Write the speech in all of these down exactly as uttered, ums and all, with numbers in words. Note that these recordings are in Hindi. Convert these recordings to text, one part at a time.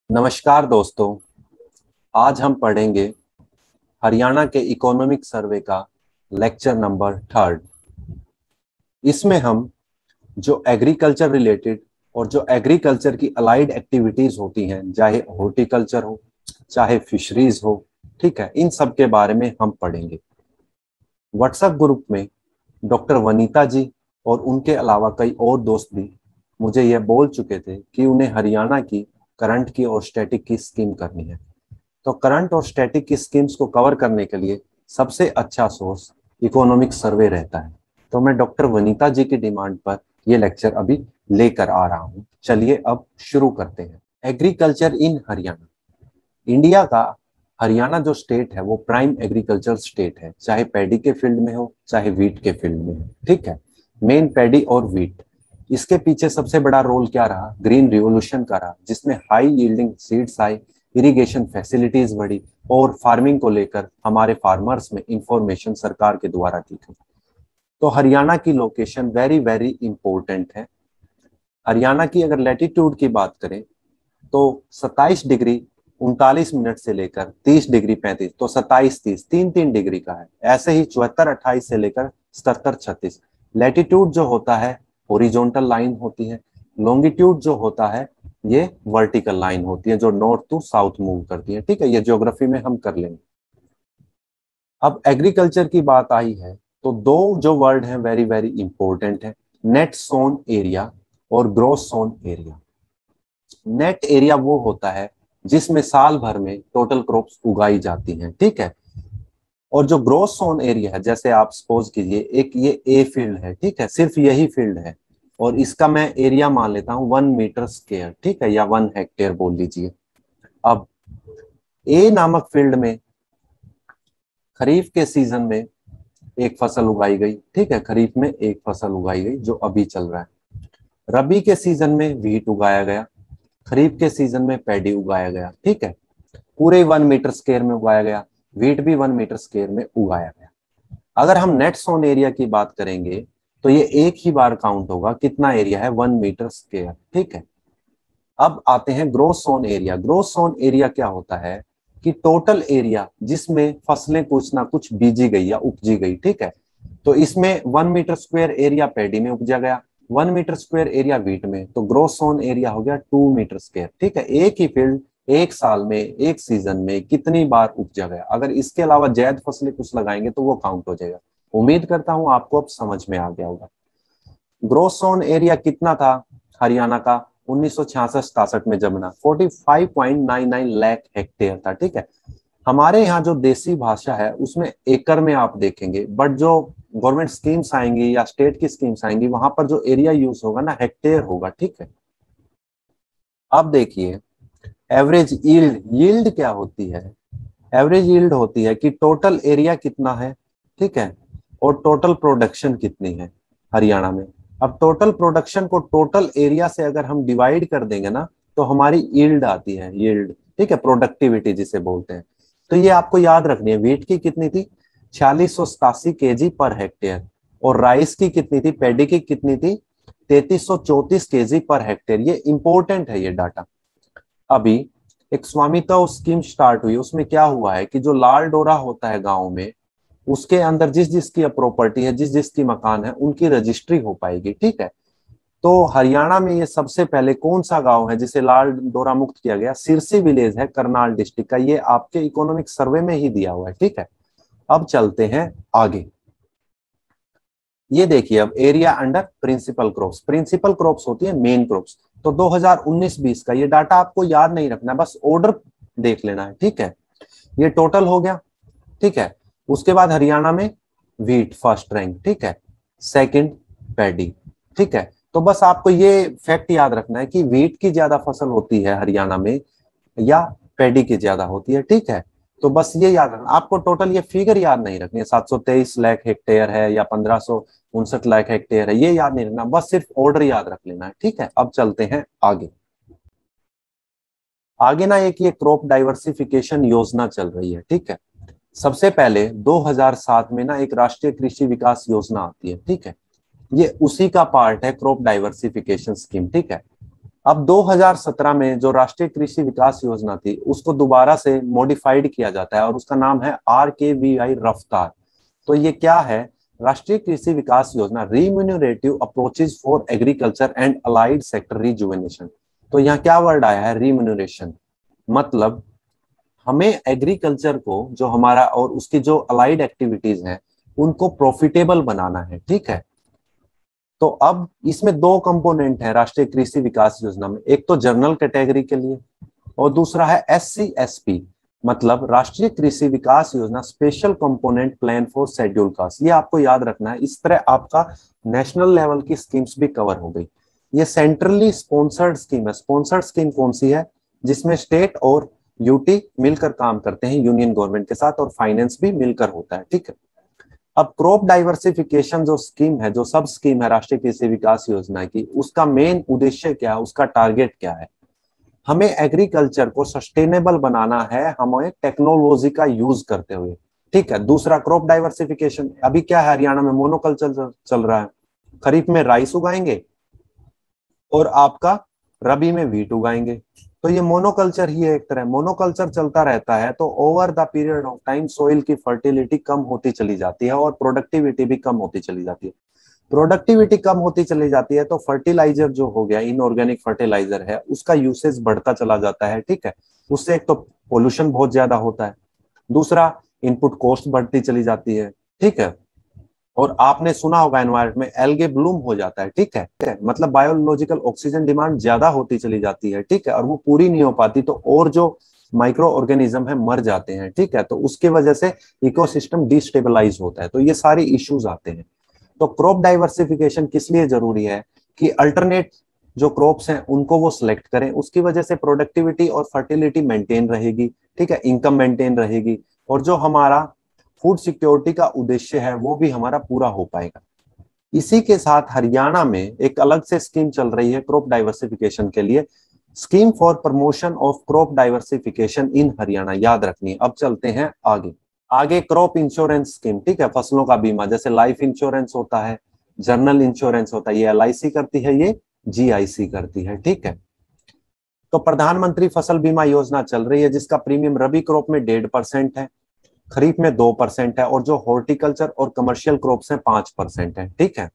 नमस्कार दोस्तों। आज हम पढ़ेंगे हरियाणा के इकोनॉमिक सर्वे का लेक्चर नंबर थर्ड। इसमें हम जो एग्रीकल्चर रिलेटेड और जो एग्रीकल्चर की अलाइड एक्टिविटीज होती हैं, चाहे हॉर्टिकल्चर हो चाहे फिशरीज हो, ठीक है, इन सब के बारे में हम पढ़ेंगे। व्हाट्सएप ग्रुप में डॉक्टर वनीता जी और उनके अलावा कई और दोस्त भी मुझे यह बोल चुके थे कि उन्हें हरियाणा की करंट की और स्टैटिक की स्कीम करनी है। तो करंट और स्टैटिक की स्कीम्स को कवर करने के लिए सबसे अच्छा सोर्स इकोनॉमिक सर्वे रहता है। तो मैं डॉक्टर वनीता जी की डिमांड पर यह लेक्चर अभी लेकर आ रहा हूं। चलिए अब शुरू करते हैं। Agriculture in Haryana. इंडिया का हरियाणा जो स्टेट है वो प्राइम एग्रीकल्चर स्टेट है, चाहे पैडी के फील्ड में हो चाहे वीट के फील्ड में हो, ठीक है। मेन पैडी और वीट। इसके पीछे सबसे बड़ा रोल क्या रहा? ग्रीन रिवोल्यूशन का रहा, जिसमें हाई यील्डिंग सीड्स आए, इरिगेशन फैसिलिटीज बढ़ी और फार्मिंग को लेकर हमारे फार्मर्स में इंफॉर्मेशन सरकार के द्वारा दी गई। तो हरियाणा की लोकेशन वेरी वेरी इंपॉर्टेंट है। हरियाणा की अगर लैटिट्यूड की बात करें तो सत्ताईस डिग्री उनतालीस मिनट से लेकर तीस डिग्री पैंतीस, तो सत्ताईस तीस तीन तीन डिग्री का है। ऐसे ही चौहत्तर अट्ठाईस से लेकर सतहत्तर छत्तीस। लैटिट्यूड जो होता है हॉरिजॉन्टल लाइन होती है, लॉन्गिट्यूड जो होता है ये वर्टिकल लाइन होती है जो नॉर्थ टू साउथ मूव करती है, ठीक है। ये ज्योग्राफी में हम कर लेंगे। अब एग्रीकल्चर की बात आई है तो दो जो वर्ड हैं वेरी वेरी इंपॉर्टेंट है, नेट सोन एरिया और gross sown area. Net area वो होता है जिसमें साल भर में टोटल क्रॉप्स उगाई जाती हैं, ठीक है। और जो ग्रोस सोन एरिया है, जैसे आप सपोज कीजिए एक ये ए फील्ड है, ठीक है, सिर्फ यही फील्ड है और इसका मैं एरिया मान लेता हूं वन मीटर स्क्वायर, ठीक है, या वन हेक्टेयर बोल लीजिए। अब ए नामक फील्ड में खरीफ के सीजन में एक फसल उगाई गई, ठीक है, खरीफ में एक फसल उगाई गई जो अभी चल रहा है। रबी के सीजन में व्हीट उगाया गया, खरीफ के सीजन में पैडी उगाया गया, ठीक है, पूरे वन मीटर स्क्वायर में उगाया गया। व्हीट भी वन मीटर स्क्वायर में उगाया गया। अगर हम नेट सोन एरिया की बात करेंगे तो ये एक ही बार काउंट होगा, कितना एरिया है? वन मीटर स्क्वायर, ठीक है। अब आते हैं gross sown area. Gross sown area क्या होता है कि टोटल एरिया जिसमें फसलें कुछ ना कुछ बीजी गई या उपजी गई, ठीक है। तो इसमें one metre square area paddy में उपजा गया, one metre square area wheat में, तो ग्रोस सोन एरिया हो गया टू मीटर स्क्वायर, ठीक है। एक ही फील्ड एक साल में एक सीजन में कितनी बार उपजा गया। अगर इसके अलावा जैद फसलें कुछ लगाएंगे तो वो काउंट हो जाएगा। उम्मीद करता हूं आपको अब समझ में आ गया होगा। ग्रोस सोन एरिया कितना था हरियाणा का उन्नीस सौ छियासठ सतासठ में जब बना? पैंतालीस पॉइंट नौ नौ लाख हेक्टेयर था, ठीक है। हमारे यहाँ जो देसी भाषा है उसमें एकड़ में आप देखेंगे, बट जो गवर्नमेंट स्कीम्स आएंगी या स्टेट की स्कीम्स आएंगी वहां पर जो एरिया यूज होगा ना हेक्टेयर होगा, ठीक है। अब देखिए एवरेज यील्ड। यील्ड क्या होती है? एवरेज यील्ड होती है कि टोटल एरिया कितना है, ठीक है, और टोटल प्रोडक्शन कितनी है हरियाणा में। अब टोटल प्रोडक्शन को टोटल एरिया से अगर हम डिवाइड कर देंगे ना तो हमारी यील्ड आती है, यील्ड, ठीक है, प्रोडक्टिविटी जिसे बोलते हैं। तो ये आपको याद रखनी है। व्हीट की कितनी थी? छियालीस सौ सतासी के जी पर हेक्टेयर। और राइस की कितनी थी? पैडी की कितनी थी? तैतीस सौ चौतीस के जी पर हेक्टेयर। ये इंपॉर्टेंट है ये डाटा। अभी एक स्वामित्व स्कीम स्टार्ट हुई, उसमें क्या हुआ है कि जो लाल डोरा होता है गांव में, उसके अंदर जिस जिसकी प्रॉपर्टी है, जिस जिसकी मकान है, उनकी रजिस्ट्री हो पाएगी, ठीक है। तो हरियाणा में ये सबसे पहले कौन सा गांव है जिसे लाल डोरा मुक्त किया गया? सिरसी विलेज है, करनाल डिस्ट्रिक्ट का। ये आपके इकोनॉमिक सर्वे में ही दिया हुआ है, ठीक है। अब चलते हैं आगे। ये देखिए अब area under principal crops. Principal crops होती है मेन क्रॉप्स। तो दो हज़ार उन्नीस बीस का ये डाटा आपको याद नहीं रखना है, बस ऑर्डर देख लेना है, ठीक है। ये टोटल हो गया, ठीक है। उसके बाद हरियाणा में व्हीट फर्स्ट रैंक, ठीक है, सेकंड पैडी, ठीक है। तो बस आपको ये फैक्ट याद रखना है कि व्हीट की ज्यादा फसल होती है हरियाणा में या पैडी की ज्यादा होती है, ठीक है। तो बस ये याद रखना आपको। टोटल ये फिगर याद नहीं रखनी है, सात सौ तेईस लाख हेक्टेयर है या पंद्रह सौ उनसठ लाख हेक्टेयर है, ये याद नहीं रखना, बस सिर्फ ऑर्डर याद रख लेना है, ठीक है। अब चलते हैं आगे। आगे ना एक ये क्रॉप डाइवर्सिफिकेशन योजना चल रही है, ठीक है। सबसे पहले दो हज़ार सात में ना एक राष्ट्रीय कृषि विकास योजना आती है, ठीक है। ये उसी का पार्ट है क्रॉप डाइवर्सिफिकेशन स्कीम, ठीक है। अब दो हज़ार सत्रह में जो राष्ट्रीय कृषि विकास योजना थी उसको दोबारा से मॉडिफाइड किया जाता है और उसका नाम है आर के वी आई रफ्तार। तो ये क्या है? राष्ट्रीय Krishi Vikas Yojana, remunerative approaches for agriculture and allied sector rejuvenation. तो यहाँ क्या वर्ड आया है? रिम्यूनरेशन। मतलब हमें एग्रीकल्चर को, जो हमारा और उसकी जो अलाइड एक्टिविटीज हैं, उनको प्रॉफिटेबल बनाना है। ठीक है, तो अब इसमें दो कंपोनेंट है राष्ट्रीय कृषि विकास योजना में, एक तो जनरल कैटेगरी के लिए और दूसरा है एस सी एस पी, मतलब राष्ट्रीय Krishi Vikas Yojana special component plan for scheduled caste. ये आपको याद रखना है। इस तरह आपका नेशनल लेवल की स्कीम्स भी कवर हो गई। ये सेंट्रली स्पॉन्सर्ड स्कीम है। स्पॉन्सर्ड स्कीम कौन सी है? जिसमें स्टेट और यूटी मिलकर काम करते हैं यूनियन गवर्नमेंट के साथ, और फाइनेंस भी मिलकर होता है। ठीक है, अब क्रॉप डाइवर्सिफिकेशन जो स्कीम है, जो सब स्कीम है राष्ट्रीय कृषि विकास योजना की, उसका मेन उद्देश्य क्या है, उसका टारगेट क्या है? हमें एग्रीकल्चर को सस्टेनेबल बनाना है, हमें टेक्नोलॉजी का यूज करते हुए। ठीक है, दूसरा क्रॉप डाइवर्सिफिकेशन। अभी क्या है, हरियाणा में मोनोकल्चर चल रहा है। खरीफ में राइस उगाएंगे और आपका रबी में व्हीट उगाएंगे। तो ये मोनोकल्चर ही है, एक तरह मोनोकल्चर चलता रहता है। तो over the period of time soil की फर्टिलिटी कम होती चली जाती है और प्रोडक्टिविटी भी कम होती चली जाती है। प्रोडक्टिविटी कम होती चली जाती है तो फर्टिलाइजर जो हो गया, इनऑर्गेनिक फर्टिलाइजर है, उसका यूसेज बढ़ता चला जाता है। ठीक है, उससे एक तो पोल्यूशन बहुत ज्यादा होता है, दूसरा इनपुट कॉस्ट बढ़ती चली जाती है। ठीक है, और आपने सुना होगा एनवायरमेंट में एल्गे ब्लूम हो जाता है। ठीक है, मतलब बायोलॉजिकल ऑक्सीजन डिमांड ज्यादा होती चली जाती है। ठीक है, और वो पूरी नहीं हो पाती तो और जो माइक्रो ऑर्गेनिज्म है मर जाते हैं। ठीक है, तो उसके वजह से इकोसिस्टम डिस्टेबलाइज होता है। तो ये सारे इश्यूज आते हैं। तो क्रॉप डाइवर्सिफिकेशन किस लिए जरूरी है? कि अल्टरनेट जो क्रॉप्स हैं उनको वो सिलेक्ट करें, उसकी वजह से प्रोडक्टिविटी और फर्टिलिटी मेंटेन रहेगी। ठीक है, इनकम मेंटेन रहेगी, और जो हमारा फूड सिक्योरिटी का उद्देश्य है वो भी हमारा पूरा हो पाएगा। इसी के साथ हरियाणा में एक अलग से स्कीम चल रही है क्रॉप डाइवर्सिफिकेशन के लिए, scheme for promotion of crop diversification in Haryana. याद रखनी है। अब चलते हैं आगे। आगे क्रॉप इंश्योरेंस स्कीम। ठीक है, फसलों का बीमा, जैसे लाइफ इंश्योरेंस होता है, जनरल इंश्योरेंस होता है, ये एल आई सी करती है, ये जी आई सी करती है। ठीक है, तो प्रधानमंत्री फसल बीमा योजना चल रही है जिसका प्रीमियम रबी क्रॉप में डेढ़ परसेंट है, खरीफ में दो परसेंट है, और जो हॉर्टिकल्चर और कमर्शियल क्रॉप्स हैं पांच परसेंट है। ठीक है,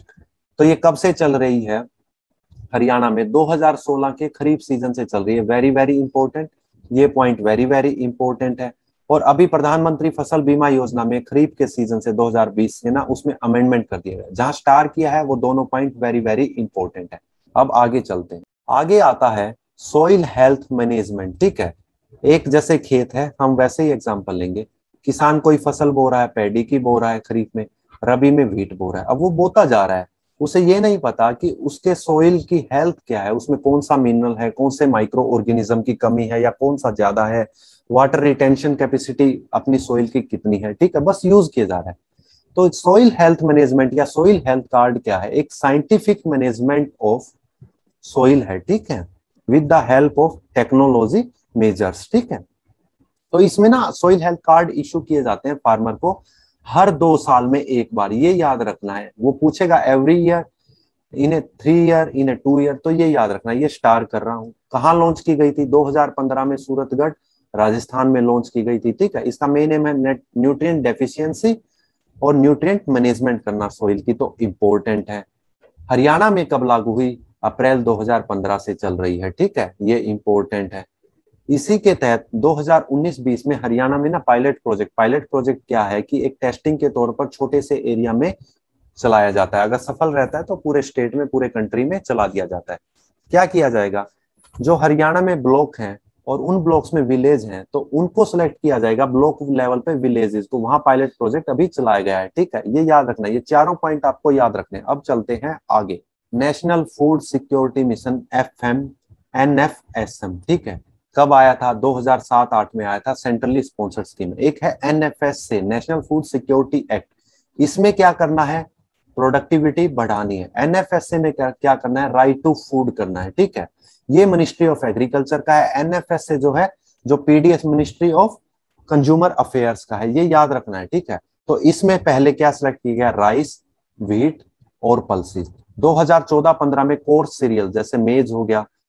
तो ये कब से चल रही है हरियाणा में? दो हज़ार सोलह के खरीफ सीजन से चल रही है। वेरी वेरी इंपॉर्टेंट, ये पॉइंट वेरी वेरी इंपॉर्टेंट है। और अभी प्रधानमंत्री फसल बीमा योजना में खरीफ के सीजन से दो हज़ार बीस से ना उसमें अमेंडमेंट कर दिया गया। जहां स्टार किया है वो दोनों पॉइंट वेरी वेरी इंपॉर्टेंट है। अब आगे चलते हैं। आगे आता है सॉइल हेल्थ मैनेजमेंट। ठीक है, एक जैसे खेत है, हम वैसे ही एग्जांपल लेंगे। किसान कोई फसल बो रहा है, पैडी की बो रहा है खरीफ में, रबी में व्हीट बो रहा है। अब वो बोता जा रहा है, उसे ये नहीं पता कि उसके सोइल की हेल्थ क्या है, उसमें कौन सा मिनरल है, कौन से माइक्रो ऑर्गेनिज्म की कमी है या कौन सा ज्यादा है, वाटर रिटेंशन कैपेसिटी अपनी सोइल की कितनी है। ठीक है, बस यूज किया जा रहा है। तो सोइल हेल्थ मैनेजमेंट या सोइल हेल्थ कार्ड क्या है? एक साइंटिफिक मैनेजमेंट ऑफ सोइल है। ठीक है, with the help of technology measures. ठीक है, तो इसमें ना सोइल हेल्थ कार्ड इशू किए जाते हैं फार्मर को हर दो साल में एक बार। ये याद रखना है, वो पूछेगा every year, in a three year, in a two year. तो ये याद रखना। ये स्टार कर रहा हूँ। कहाँ लॉन्च की गई थी? दो हज़ार पंद्रह में सूरतगढ़ राजस्थान में लॉन्च की गई थी। ठीक है, इसका मेन एम है न्यूट्रिएंट डेफिशिएंसी और न्यूट्रिएंट मैनेजमेंट करना सोइल की। तो इंपॉर्टेंट है। हरियाणा में कब लागू हुई? अप्रैल दो हज़ार पंद्रह से चल रही है। ठीक है, ये इंपॉर्टेंट है। इसी के तहत दो हज़ार उन्नीस बीस में हरियाणा में ना पायलट प्रोजेक्ट, पायलट प्रोजेक्ट क्या है कि एक टेस्टिंग के तौर पर छोटे से एरिया में चलाया जाता है। अगर सफल रहता है तो पूरे स्टेट में, पूरे कंट्री में चला दिया जाता है। क्या किया जाएगा? जो हरियाणा में ब्लॉक हैं और उन ब्लॉक्स में विलेज हैं, तो उनको सिलेक्ट किया जाएगा ब्लॉक लेवल पे विलेजेस, तो वहां पायलट प्रोजेक्ट अभी चलाया गया है। ठीक है, ये याद रखना। ये चारों पॉइंट आपको याद रखने। अब चलते हैं आगे। National food security mission, F M N F S M. ठीक है, कब आया था? दो हज़ार सात आठ में आया था, सेंट्रली स्पॉन्सर्ड स्कीम। एक है एन एफ एस से, नेशनल फूड सिक्योरिटी एक्ट। इसमें क्या करना है? प्रोडक्टिविटी बढ़ानी है। एन एफ एस ए में क्या क्या करना है? राइट टू फूड करना है। ठीक है, ये मिनिस्ट्री ऑफ एग्रीकल्चर का है। एन एफ एस ए जो है, जो P D S ministry of consumer affairs का है। ये याद रखना है। ठीक है, तो इसमें पहले क्या सिलेक्ट किया गया? राइस, व्हीट और पल्सेस। दो हज़ार चौदह पंद्रह में कोर्स सीरियल जैसे मेज हो गया,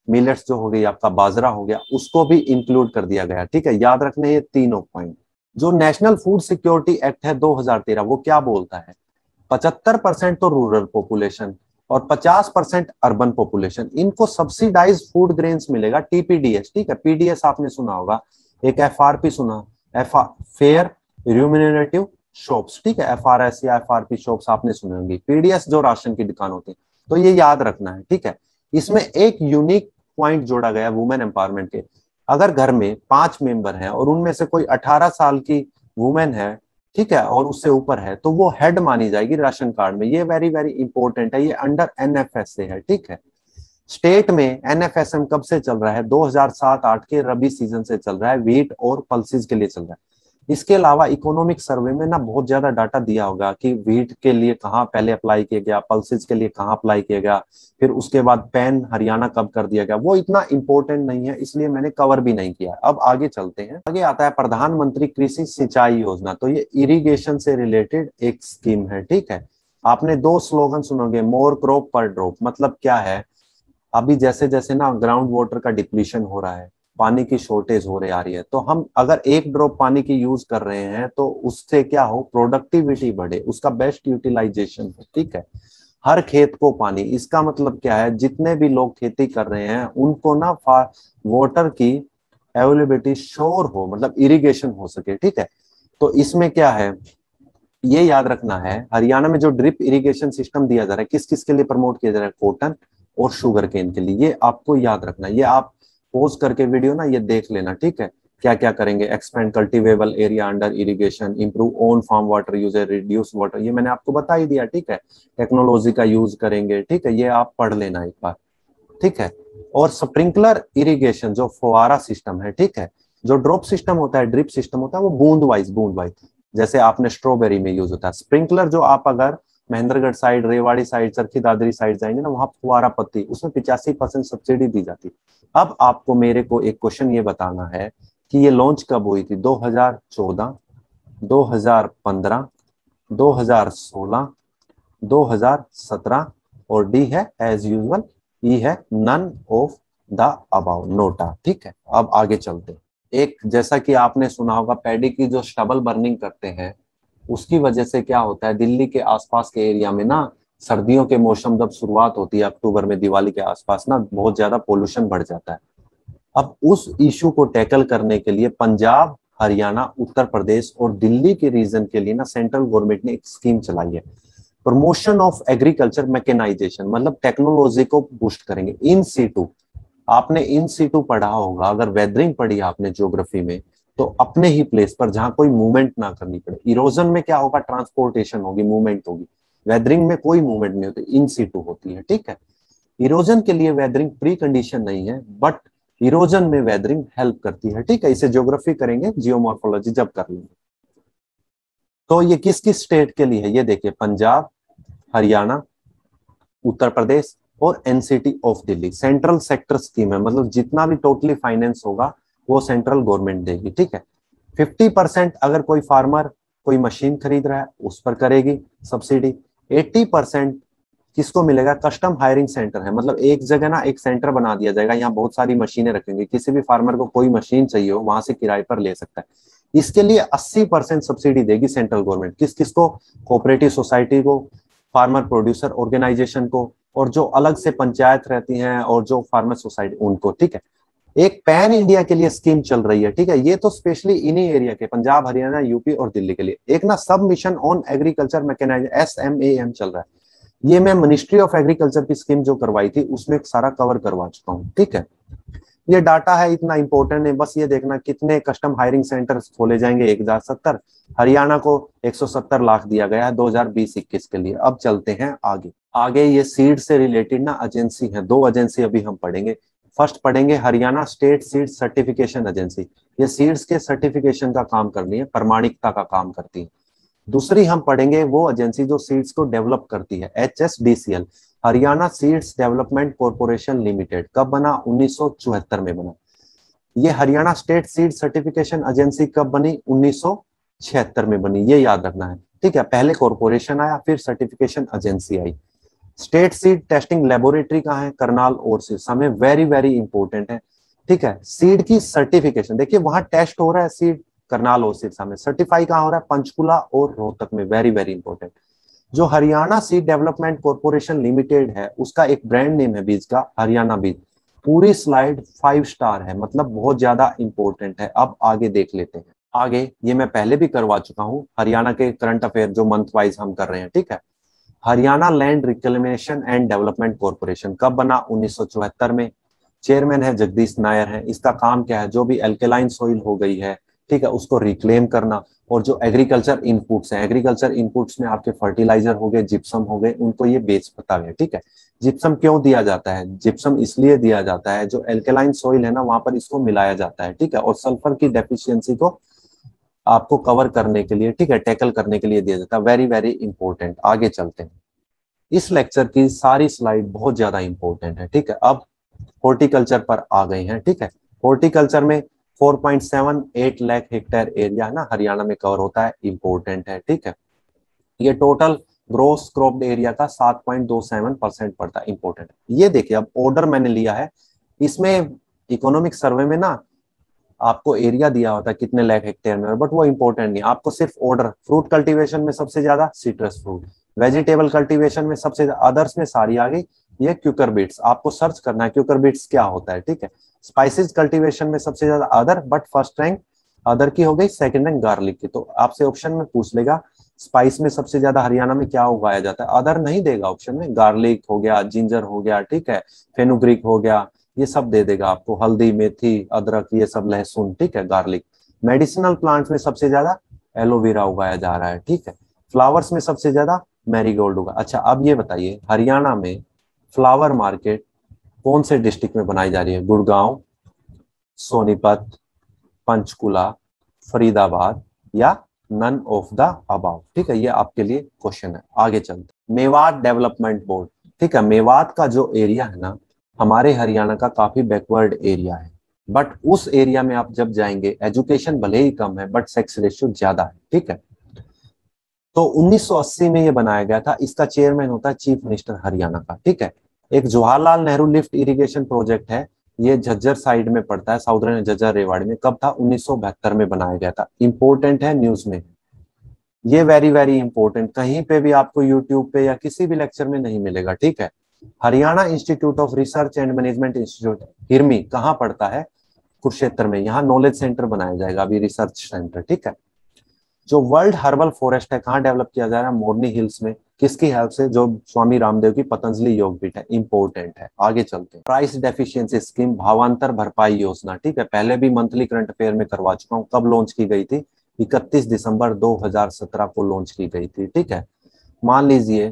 मिलेट्स जो हो गई आपका बाजरा हो गया, उसको भी इंक्लूड कर दिया गया। ठीक है, याद रखने ये तीनों पॉइंट। जो नेशनल फूड सिक्योरिटी एक्ट है दो हज़ार तेरह, वो क्या बोलता है, पचहत्तर परसेंट तो रूरल पॉपुलेशन और पचास परसेंट अर्बन पॉपुलेशन, इनको सब्सिडाइज फूड ग्रेन्स मिलेगा, टीपीडीएस। ठीक है, पीडीएस आपने सुना होगा, एक एफआरपी सुना, एफ फेयर रिम्यूनरेटिव शॉप्स। ठीक है, एफआरएस या एफआरपी शॉप्स आपने सुने होंगे। पीडीएस जो राशन की दुकान होती है, तो ये याद रखना है। ठीक है, इसमें एक यूनिक पॉइंट जोड़ा गया वुमेन एम्पावरमेंट के। अगर घर में पांच मेंबर हैं और उनमें से कोई अठारह साल की वुमेन है, ठीक है, और उससे ऊपर है, तो वो हेड मानी जाएगी राशन कार्ड में। ये वेरी वेरी इंपॉर्टेंट है, ये अंडर एनएफएस से है। ठीक है, स्टेट में एनएफएसएम कब से चल रहा है, दो हज़ार सात आठ के रबी सीजन से चल रहा है, व्हीट और पल्सेस के लिए चल रहा है। इसके अलावा इकोनॉमिक सर्वे में ना बहुत ज्यादा डाटा दिया होगा कि व्हीट के लिए कहाँ पहले अप्लाई किया गया, पल्सेस के लिए कहाँ अप्लाई किया गया, फिर उसके बाद पैन हरियाणा कब कर दिया गया। वो इतना इंपॉर्टेंट नहीं है, इसलिए मैंने कवर भी नहीं किया। अब आगे चलते हैं। आगे आता है प्रधानमंत्री कृषि सिंचाई योजना। तो ये इरिगेशन से रिलेटेड एक स्कीम है। ठीक है, आपने दो स्लोगन सुनोगे, मोर क्रॉप पर ड्रॉप। मतलब क्या है, अभी जैसे जैसे ना ग्राउंड वाटर का डिप्लीशन हो रहा है, पानी की शॉर्टेज हो रही आ रही है, तो हम अगर एक ड्रॉप पानी की यूज कर रहे हैं तो उससे क्या हो, प्रोडक्टिविटी बढ़े, उसका बेस्ट यूटिलाइजेशन हो। ठीक है, हर खेत को पानी, इसका मतलब क्या है, जितने भी लोग खेती कर रहे हैं उनको ना वाटर की अवेलेबिलिटी श्योर हो, मतलब इरिगेशन हो सके। ठीक है, तो इसमें क्या है, ये याद रखना है, हरियाणा में जो ड्रिप इरिगेशन सिस्टम दिया जा रहा है, किस किस के लिए प्रमोट किया जा रहा है, कॉटन और शुगर केन के लिए। ये आपको याद रखना है, ये आप पोज करके वीडियो ना ये देख लेना। ठीक है, क्या क्या करेंगे, expand cultivable area under irrigation, improve on farm water user, reduce water, ये मैंने आपको बता ही दिया। ठीक है, टेक्नोलॉजी का यूज करेंगे। ठीक है, ये आप पढ़ लेना एक बार। ठीक है, और स्प्रिंकलर इरिगेशन जो फुहारा सिस्टम है, ठीक है, जो ड्रॉप सिस्टम होता है, ड्रिप सिस्टम होता है, वो बूंद वाइज बूंद वाइज, जैसे आपने स्ट्रॉबेरी में यूज होता है। स्प्रिंकलर जो आप अगर Mahendragarh side, Rewari side, Charkhi Dadri side जाएंगे ना, वहां फुहारा पत्ती, उसमें पिचासी परसेंट सब्सिडी दी जाती। अब आपको मेरे को एक क्वेश्चन ये बताना है कि ये लॉन्च कब हुई थी, दो हज़ार चौदह, दो हज़ार पंद्रह, दो हज़ार सोलह, दो हज़ार सत्रह, और डी है एज यूजुअल, ई है none of the above, NOTA. ठीक है, अब आगे चलते हैं। एक, जैसा कि आपने सुना होगा, पैडी की जो स्टबल बर्निंग करते हैं, उसकी वजह से क्या होता है, दिल्ली के आसपास के एरिया में ना सर्दियों के मौसम जब शुरुआत होती है अक्टूबर में, दिवाली के आसपास ना बहुत ज्यादा पोल्यूशन बढ़ जाता है। अब उस इशू को टैकल करने के लिए पंजाब, हरियाणा, उत्तर प्रदेश और दिल्ली के रीजन के लिए ना सेंट्रल गवर्नमेंट ने एक स्कीम चलाई है, प्रमोशन ऑफ एग्रीकल्चर मैकेनाइजेशन, मतलब टेक्नोलॉजी को बूस्ट करेंगे। इन सीटू, आपने इन सीटू पढ़ा होगा, अगर वेदरिंग पढ़ी आपने ज्योग्राफी में, तो अपने ही प्लेस पर जहां कोई मूवमेंट ना करनी पड़े। इरोजन में क्या होगा, ट्रांसपोर्टेशन होगी, मूवमेंट होगी। वेदरिंग में कोई मूवमेंट नहीं होती, इन सीटू होती है। ठीक है, इरोजन के लिए वेदरिंग प्री कंडीशन नहीं है, बट इरोजन में वेदरिंग हेल्प करती है। ठीक है, इसे ज्योग्राफी करेंगे, जियोमॉर्फोलॉजी जब कर लेंगे। तो ये किस किस स्टेट के लिए है, ये देखिए, पंजाब, हरियाणा, उत्तर प्रदेश और NCT of Delhi. Central sector scheme है, मतलब जितना भी टोटली फाइनेंस होगा वो सेंट्रल गवर्नमेंट देगी। ठीक है, फिफ्टी परसेंट अगर कोई फार्मर कोई मशीन खरीद रहा है उस पर करेगी सब्सिडी। अस्सी परसेंट किसको मिलेगा, कस्टम हायरिंग सेंटर है, मतलब एक जगह ना एक सेंटर बना दिया जाएगा, यहाँ बहुत सारी मशीनें रखेंगे, किसी भी फार्मर को कोई मशीन चाहिए हो वहां से किराए पर ले सकता है। इसके लिए अस्सी परसेंट सब्सिडी देगी सेंट्रल गवर्नमेंट। किस किस को, कोऑपरेटिव सोसाइटी को, फार्मर प्रोड्यूसर ऑर्गेनाइजेशन को, और जो अलग से पंचायत रहती हैं और जो फार्मर सोसाइटी, उनको। ठीक है, एक पैन इंडिया के लिए स्कीम चल रही है। ठीक है, ये तो स्पेशली इन्हीं एरिया के, पंजाब, हरियाणा, यूपी और दिल्ली के लिए। एक ना sub mission on agriculture mechanisation, S M A M चल रहा है। ये मैं मिनिस्ट्री ऑफ एग्रीकल्चर की स्कीम जो करवाई थी उसमें सारा कवर करवा चुका हूँ। ठीक है, ये डाटा है, इतना इंपॉर्टेंट है, बस ये देखना कितने कस्टम हायरिंग सेंटर खोले जाएंगे, एक हजार सत्तर। हरियाणा को एक सौ सत्तर लाख दिया गया है दो हज़ार बीस इक्कीस के लिए। अब चलते हैं आगे। आगे ये सीड से रिलेटेड ना एजेंसी है, दो एजेंसी अभी हम पढ़ेंगे। फर्स्ट पढ़ेंगे Haryana state seed certification agency, ये सीड्स के सर्टिफिकेशन का काम करनी है, प्रमाणिकता का काम करती है। दूसरी हम पढ़ेंगे वो एजेंसी जो सीड्स को डेवलप करती है, H S D C L, Haryana seeds development corporation limited. कब बना, उन्नीस सौ चौहत्तर में बना। ये Haryana state seed certification agency कब बनी, उन्नीस सौ छिहत्तर में बनी, ये याद रखना है। ठीक है, पहले कॉर्पोरेशन आया, फिर सर्टिफिकेशन एजेंसी आई। स्टेट सीड टेस्टिंग लेबोरेटरी कहाँ है? करनाल और सिरसा में, वेरी वेरी इंपॉर्टेंट है, ठीक है। सीड की सर्टिफिकेशन देखिए वहां टेस्ट हो रहा है सीड करनाल और सिरसा में, सर्टिफाई कहाँ हो रहा है? पंचकुला और रोहतक में, वेरी वेरी इंपॉर्टेंट। जो Haryana seed development corporation limited है उसका एक ब्रांड नेम है बीज का, हरियाणा बीज। पूरी स्लाइड फाइव स्टार है, मतलब बहुत ज्यादा इंपॉर्टेंट है। अब आगे देख लेते हैं। आगे ये मैं पहले भी करवा चुका हूं, हरियाणा के करंट अफेयर जो मंथ वाइज हम कर रहे हैं, ठीक है। Haryana land reclamation and development corporation कब बना? उन्नीस सौ चौहत्तर में। चेयरमैन है जगदीश नायर है। इसका काम क्या है? जो भी एल्केलाइन सोइल हो गई है, ठीक है, उसको रिक्लेम करना। और जो एग्रीकल्चर इनपुट्स हैं, एग्रीकल्चर इनपुट्स में आपके फर्टिलाइजर हो गए, जिप्सम हो गए, उनको ये बेच पता है, ठीक है। जिप्सम क्यों दिया जाता है? जिप्सम इसलिए दिया जाता है, जो एल्केलाइन सोइल है ना वहां पर इसको मिलाया जाता है, ठीक है, और सल्फर की डेफिशिएंसी को आपको कवर करने के लिए, ठीक है, टैकल करने के लिए दिया जाता है। Very very important. आगे चलते हैं। इस लेक्चर की सारी स्लाइड बहुत ज्यादा इंपॉर्टेंट है, ठीक है। अब हॉर्टिकल्चर पर आ गए हैं, ठीक है। हॉर्टिकल्चर में चार पॉइंट सात आठ लाख हेक्टेयर एरिया है ना हरियाणा में कवर होता है, इंपॉर्टेंट है, ठीक है। ये टोटल ग्रोस क्रॉप्ड एरिया का सात पॉइंट दो सात परसेंट पड़ता है, इंपॉर्टेंट। ये देखिए अब ऑर्डर मैंने लिया है, इसमें इकोनॉमिक सर्वे में ना आपको एरिया दिया होता है कितने लाख हेक्टेयर में, बट वो इंपॉर्टेंट नहीं, आपको सिर्फ ऑर्डर। फ्रूट कल्टीवेशन में सबसे ज्यादा सिट्रस फ्रूट, वेजिटेबल कल्टीवेशन में सबसे ज्यादा, अदर्स में सारी आ गई। ये क्यूकर बीट्स आपको सर्च करना है, क्यूकर बीट्स क्या होता है, ठीक है। स्पाइसेस कल्टीवेशन में सबसे ज्यादा other, but first rank other की हो गई, सेकंड रैंक गार्लिक की। तो आपसे ऑप्शन में पूछ लेगा स्पाइस में सबसे ज्यादा हरियाणा में क्या उगाया जाता है, अदर नहीं देगा ऑप्शन में, गार्लिक हो गया, जिंजर हो गया, ठीक है, फेनुग्रीक हो गया, ये सब दे देगा आपको, हल्दी, मेथी, अदरक, ये सब, लहसुन, ठीक है, गार्लिक। मेडिसिनल प्लांट्स में सबसे ज्यादा एलोवेरा उगाया जा रहा है, ठीक है। फ्लावर्स में सबसे ज्यादा मैरीगोल्ड होगा। अच्छा अब ये बताइए हरियाणा में फ्लावर मार्केट कौन से डिस्ट्रिक्ट में बनाई जा रही है? गुड़गांव, सोनीपत, पंचकुला, फरीदाबाद या नन ऑफ द अबव, ठीक है। ये आपके लिए क्वेश्चन है। आगे चलते। मेवात डेवलपमेंट बोर्ड, ठीक है। मेवात का जो एरिया है ना हमारे हरियाणा का काफी बैकवर्ड एरिया है, बट उस एरिया में आप जब जाएंगे एजुकेशन भले ही कम है बट सेक्स रेशियो ज्यादा है, ठीक है। तो उन्नीस सौ अस्सी में ये बनाया गया था। इसका चेयरमैन होता है चीफ मिनिस्टर हरियाणा का, ठीक है। एक Jawaharlal Nehru lift irrigation project है, ये झज्जर साइड में पड़ता है, साउदर्न झज्जर रेवाड़ी में। कब था? उन्नीस सौ बहत्तर में बनाया गया था, इंपॉर्टेंट है, न्यूज में। ये वेरी वेरी इंपॉर्टेंट, कहीं पे भी आपको यूट्यूब पे या किसी भी लेक्चर में नहीं मिलेगा, ठीक है। Haryana institute of research and management institute हिरमी कहाँ पड़ता है? कुरुक्षेत्र में। यहाँ नॉलेज सेंटर बनाया जाएगा अभी, रिसर्च सेंटर, ठीक है। जो वर्ल्ड हर्बल फॉरेस्ट है कहाँ डेवलप किया जा रहा है? मोरनी हिल्स में। किसकी हेल्प से? जो स्वामी रामदेव की पतंजलि योगपीठ है, इंपॉर्टेंट है। आगे चलते हैं। प्राइस डेफिशिएंसी स्कीम, भावांतर भरपाई योजना, ठीक है, पहले भी मंथली करंट अफेयर में करवा चुका हूँ। कब लॉन्च की गई थी? इकतीस दिसंबर दो हज़ार सत्रह को लॉन्च की गई थी, ठीक है। मान लीजिए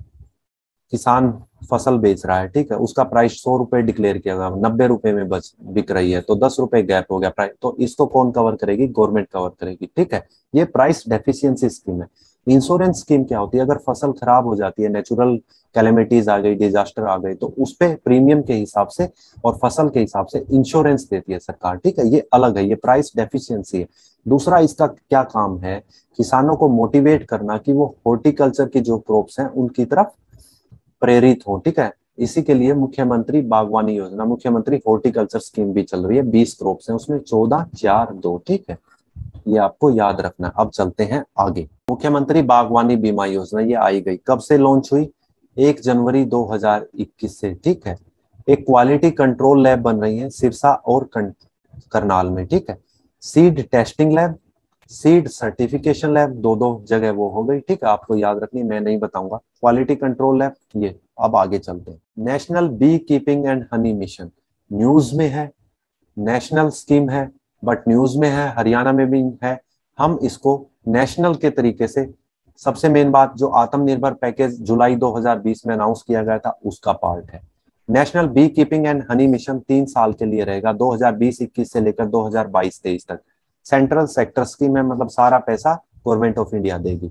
किसान फसल बेच रहा है, ठीक है, उसका प्राइस सौ रुपए डिक्लेयर किया गया, नब्बे रुपए में बच बिक रही है, तो दस रुपए गैप हो गया प्राइस, तो इसको कौन कवर करेगी? गवर्नमेंट कवर करेगी, ठीक है। ये प्राइस डेफिशिएंसी स्कीम है। इंश्योरेंस स्कीम क्या होती है? अगर फसल खराब हो जाती है, नेचुरल कैलेमिटीज आ गई, डिजास्टर आ गई, तो उस पे प्रीमियम के हिसाब से और फसल के हिसाब से इंश्योरेंस देती है सरकार, ठीक है। ये अलग है, ये प्राइस डेफिशिएंसी है। दूसरा इसका क्या काम है? किसानों को मोटिवेट करना कि वो हॉर्टिकल्चर की जो क्रॉप्स हैं उनकी तरफ प्रेरित हो, ठीक है। इसी के लिए मुख्यमंत्री बागवानी योजना, मुख्यमंत्री हॉर्टिकल्चर स्कीम भी चल रही है। बीस क्रॉप्स हैं उसमें, चौदह चार दो, ठीक है, ये आपको याद रखना है। अब चलते हैं आगे। मुख्यमंत्री बागवानी बीमा योजना ये आई गई, कब से लॉन्च हुई? एक जनवरी दो हज़ार इक्कीस से, ठीक है। एक क्वालिटी कंट्रोल लैब बन रही है सिरसा और करनाल में, ठीक है। Seed testing lab, seed certification lab, दो दो जगह वो हो गई, ठीक है, आपको याद रखनी, मैं नहीं बताऊंगा। क्वालिटी कंट्रोल लैब ये। अब आगे चलते हैं। National bee keeping and honey mission news में है, नेशनल स्कीम है बट न्यूज में है, हरियाणा में भी है। हम इसको नेशनल के तरीके से, सबसे मेन बात जो आत्मनिर्भर पैकेज जुलाई दो हज़ार बीस में अनाउंस किया गया था उसका पार्ट है। National bee keeping and honey mission तीन साल के लिए रहेगा, दो हज़ार बीस इक्कीस से लेकर दो हज़ार बाईस तेईस तक। सेंट्रल सेक्टर स्कीम है, मतलब सारा पैसा गवर्नमेंट ऑफ इंडिया देगी।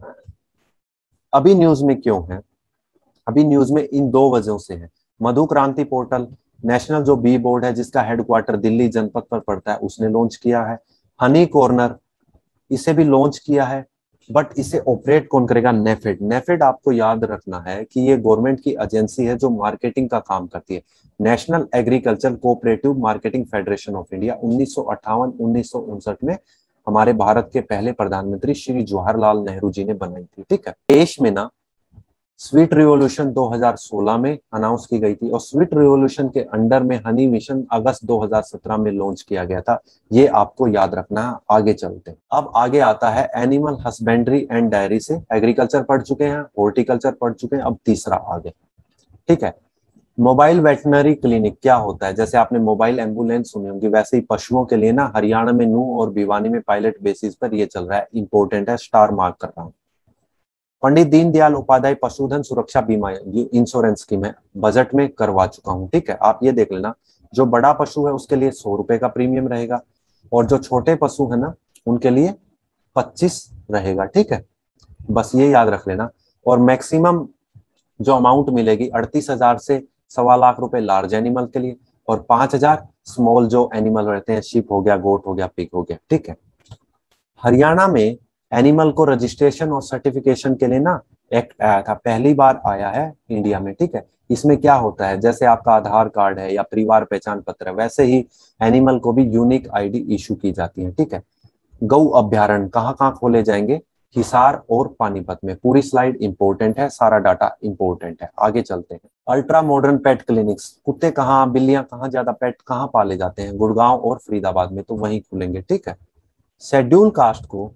अभी न्यूज में क्यों है? अभी न्यूज में इन दो वजहों से है। मधु क्रांति पोर्टल, नेशनल जो बी बोर्ड है जिसका हेडक्वार्टर दिल्ली जनपद पर पड़ता है, उसने लॉन्च किया है। हनी कॉर्नर, इसे भी लॉन्च किया है। बट इसे ऑपरेट कौन करेगा? नेफेड। नेफेड आपको याद रखना है कि ये गवर्नमेंट की एजेंसी है जो मार्केटिंग का काम करती है। National agriculture cooperative marketing federation of India उन्नीस सौ अट्ठावन उन्नीस सौ उनसठ में हमारे भारत के पहले प्रधानमंत्री श्री जवाहरलाल नेहरू जी ने बनाई थी। ठीक है, देश में ना स्वीट रिवॉल्यूशन दो हज़ार सोलह में अनाउंस की गई थी और स्वीट रिवॉल्यूशन के अंडर में हनी मिशन अगस्त दो हज़ार सत्रह में लॉन्च किया गया था। ये आपको याद रखना है। आगे चलते हैं। अब आगे आता है एनिमल हस्बेंड्री एंड डायरी से एग्रीकल्चर पढ़ चुके हैं, हॉर्टिकल्चर पढ़ चुके हैं, अब तीसरा आगे। ठीक है, मोबाइल वेटनरी क्लिनिक क्या होता है? जैसे आपने मोबाइल एम्बुलेंस सुनी होगी, वैसे ही पशुओं के लिए ना हरियाणा में नूह और भिवानी में पायलट बेसिस पर ये चल रहा है। इंपॉर्टेंट है, स्टार मार्क कर रहा हूं। पंडित दीनदयाल उपाध्याय पशुधन सुरक्षा बीमा इंश्योरेंस स्कीम है, बजट में करवा चुका हूं। ठीक है, आप ये देख लेना, जो बड़ा पशु है उसके लिए सौ रुपए का प्रीमियम रहेगा और जो छोटे पशु है ना उनके लिए पच्चीस रहेगा। ठीक है, बस ये याद रख लेना। और मैक्सिमम जो अमाउंट मिलेगी अड़तीस हजार से सवा लाख रुपए लार्ज एनिमल के लिए और पांच हजार स्मॉल जो एनिमल रहते हैं, शिप हो गया, गोट हो गया, पिग हो गया। ठीक है, हरियाणा में एनिमल को रजिस्ट्रेशन और सर्टिफिकेशन के लिए ना एक्ट आया था, पहली बार आया है इंडिया में। ठीक है, इसमें क्या होता है, जैसे आपका आधार कार्ड है या परिवार पहचान पत्र है, वैसे ही एनिमल को भी यूनिक आईडी इशू की जाती है। ठीक है, गौ अभ्यारण्य कहाँ कहाँ खोले जाएंगे? हिसार और पानीपत में। पूरी स्लाइड इंपॉर्टेंट है, सारा डाटा इंपॉर्टेंट है। आगे चलते हैं। अल्ट्रा मॉडर्न पेट क्लिनिक्स, कुत्ते कहाँ, बिल्लियां कहाँ, ज्यादा पेट कहाँ पाले जाते हैं? गुड़गांव और फरीदाबाद में, तो वहीं खुलेंगे। ठीक है, शेड्यूल कास्ट को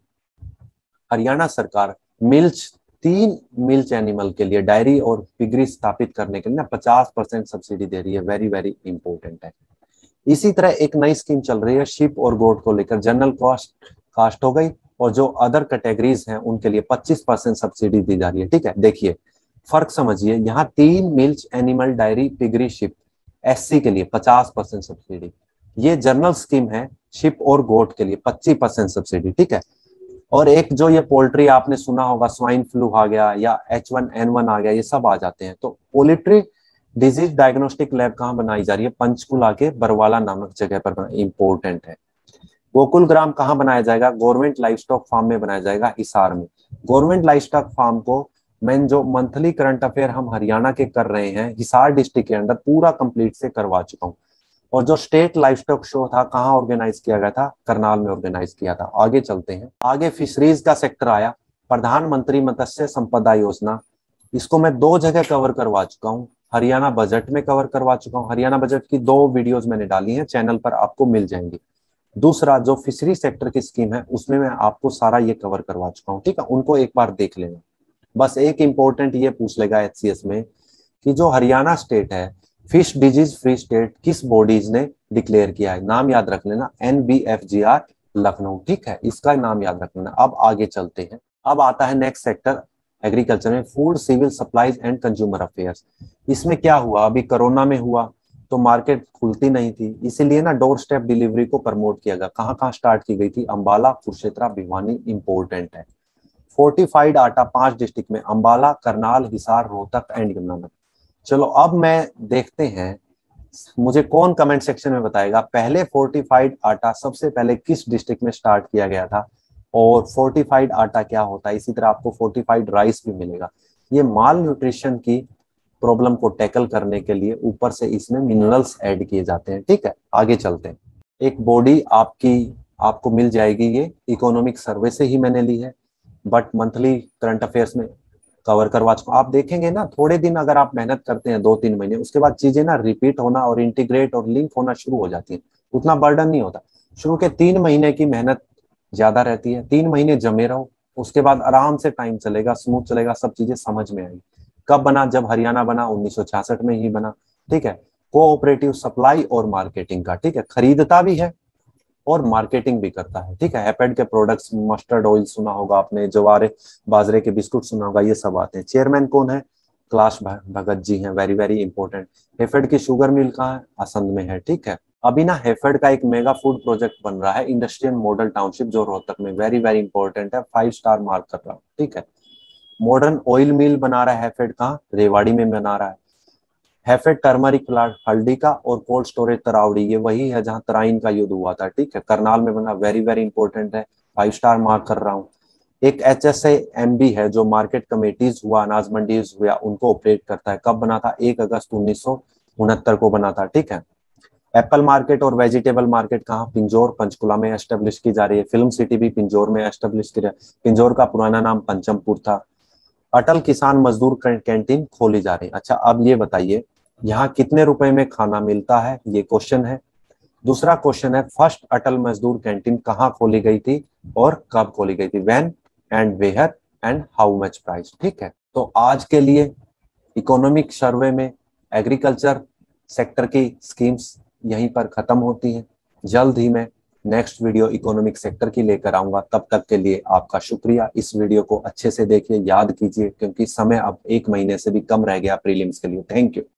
हरियाणा सरकार मिल्च तीन मिल्च एनिमल के लिए डायरी और पिगरी स्थापित करने के लिए ना पचास परसेंट सब्सिडी दे रही है। वेरी वेरी इंपॉर्टेंट है। इसी तरह एक नई स्कीम चल रही है शिप और गोट को लेकर, जनरल कॉस्ट कास्ट हो गई और जो अदर कैटेगरीज हैं उनके लिए पच्चीस परसेंट सब्सिडी दी जा रही है। ठीक है, देखिए फर्क समझिए, यहाँ तीन milch animal dairy piggery sheep SC के लिए पचास परसेंट सब्सिडी, ये जनरल स्कीम है शिप और गोट के लिए पच्चीस परसेंट सब्सिडी। ठीक है, और एक जो ये पोल्ट्री आपने सुना होगा, स्वाइन फ्लू आ गया या एच वन एन वन आ गया, ये सब आ जाते हैं। तो पोल्ट्री डिजीज डायग्नोस्टिक लैब कहाँ बनाई जा रही है? पंचकुला के बरवाला नामक जगह पर, इंपॉर्टेंट है। गोकुल ग्राम कहाँ बनाया जाएगा? गवर्नमेंट लाइफ स्टॉक फार्म में बनाया जाएगा, हिसार में। गवर्नमेंट लाइफ स्टॉक फार्म को मैं जो मंथली करंट अफेयर हम हरियाणा के कर रहे हैं, हिसार डिस्ट्रिक्ट के अंदर पूरा कंप्लीट से करवा चुका हूँ। और जो स्टेट लाइफ स्टॉक शो था कहाँ ऑर्गेनाइज किया गया था? करनाल में ऑर्गेनाइज किया था। आगे चलते हैं। आगे फिशरीज का सेक्टर आया, प्रधानमंत्री मत्स्य संपदा योजना, इसको मैं दो जगह कवर करवा चुका हूँ। हरियाणा बजट में कवर करवा चुका हूँ, हरियाणा बजट की दो वीडियोस मैंने डाली हैं, चैनल पर आपको मिल जाएंगी। दूसरा जो फिशरी सेक्टर की स्कीम है उसमें मैं आपको सारा ये कवर करवा चुका हूँ। ठीक है, उनको एक बार देख लेना। बस एक इंपॉर्टेंट ये पूछ लेगा एचसीएस में कि जो हरियाणा स्टेट है फिश डिजीज फ्री स्टेट किस बॉडीज ने डिक्लेयर किया है? नाम याद रख लेना, N B F G R Lucknow. ठीक है, इसका नाम याद रख लेना। अब आगे चलते हैं। अब आता है नेक्स्ट सेक्टर एग्रीकल्चर में, food civil supplies and consumer affairs. इसमें क्या हुआ, अभी कोरोना में हुआ तो मार्केट खुलती नहीं थी, इसीलिए ना डोर स्टेप डिलीवरी को प्रमोट किया गया। कहाँ कहाँ स्टार्ट की गई थी? अंबाला, कुरुक्षेत्र, भिवानी, इंपॉर्टेंट है। फोर्टिफाइड आटा पांच डिस्ट्रिक्ट में, अंबाला, करनाल, हिसार, रोहतक एंड यमुनानगर। चलो अब मैं देखते हैं, मुझे कौन कमेंट सेक्शन में बताएगा पहले फोर्टिफाइड आटा सबसे पहले किस डिस्ट्रिक्ट में स्टार्ट किया गया था और फोर्टिफाइड आटा क्या होता है। इसी तरह आपको फोर्टिफाइड राइस भी मिलेगा। ये माल न्यूट्रिशन की प्रॉब्लम को टैकल करने के लिए ऊपर से इसमें मिनरल्स ऐड किए जाते हैं। ठीक है, आगे चलते हैं। एक बॉडी आपकी आपको मिल जाएगी, ये इकोनॉमिक सर्वे से ही मैंने ली है, बट मंथली करंट अफेयर्स में कवर करवा चुका। आप देखेंगे ना, थोड़े दिन अगर आप मेहनत करते हैं, दो तीन महीने, उसके बाद चीजें ना रिपीट होना और इंटीग्रेट और लिंक होना शुरू हो जाती है, उतना बर्डन नहीं होता। शुरू के तीन महीने की मेहनत ज्यादा रहती है, तीन महीने जमे रहो, उसके बाद आराम से टाइम चलेगा, स्मूथ चलेगा, सब चीजें समझ में आएगी। कब बना? जब हरियाणा बना, उन्नीस सौ छियासठ में ही बना। ठीक है, कोऑपरेटिव सप्लाई और मार्केटिंग का। ठीक है, खरीदता भी है और मार्केटिंग भी करता है। ठीक है, हैपेड के प्रोडक्ट्स, मस्टर्ड ऑयल सुना होगा आपने, जवारे बाजरे के बिस्कुट सुना होगा, ये सब आते हैं। चेयरमैन कौन है? कैलाश भगत जी हैं, वेरी वेरी इंपॉर्टेंट। हैफेड की शुगर मिल कहाँ है? असंध में है। ठीक है, अभी ना हैफेड का एक मेगा फूड प्रोजेक्ट बन रहा है इंडस्ट्रियल मॉडल टाउनशिप जो रोहतक में, वेरी वेरी इंपॉर्टेंट है, फाइव स्टार मार्क कर रहा हूँ। ठीक है, मॉडर्न ऑयल मिल बना रहा है हैफेड, कहाँ? रेवाड़ी में बना रहा है। हैफेड टर्मरिक प्लांट हल्दी का और कोल्ड स्टोरेज तरावड़ी, ये वही है जहां तराइन का युद्ध हुआ था। ठीक है, करनाल में बना, वेरी वेरी इंपॉर्टेंट है, फाइव स्टार मार्क कर रहा हूँ। एक H S A M B है जो मार्केट कमेटीज हुआ, अनाज मंडीज हुआ, उनको ऑपरेट करता है। कब बना था? एक अगस्त उन्नीस सौ उनहत्तर को बना था। ठीक है। एप्पल मार्केट और वेजिटेबल मार्केट कहाँ? पिंजौर पंचकुला में एस्टेब्लिश की जा रही है। फिल्म सिटी भी पिंजौर में एस्टेब्लिश की जा रही है। पिंजौर का पुराना नाम पंचमपुर था। अटल किसान मजदूर कैंटीन खोली जा रही है। अच्छा, अब ये बताइए यहाँ कितने रुपए में खाना मिलता है? ये क्वेश्चन है। दूसरा क्वेश्चन है फर्स्ट अटल मजदूर कैंटीन कहाँ खोली गई थी और कब खोली गई थी? When and where and how much price. ठीक है। तो आज के लिए इकोनॉमिक सर्वे में एग्रीकल्चर सेक्टर की स्कीम्स यहीं पर खत्म होती हैं। जल्द ही मैं नेक्स्ट वीडियो इकोनॉमिक सेक्टर की लेकर आऊंगा। तब तक के लिए आपका शुक्रिया। इस वीडियो को अच्छे से देखिए, याद कीजिए, क्योंकि समय अब एक महीने से भी कम रह गया प्रीलिम्स के लिए। Thank you.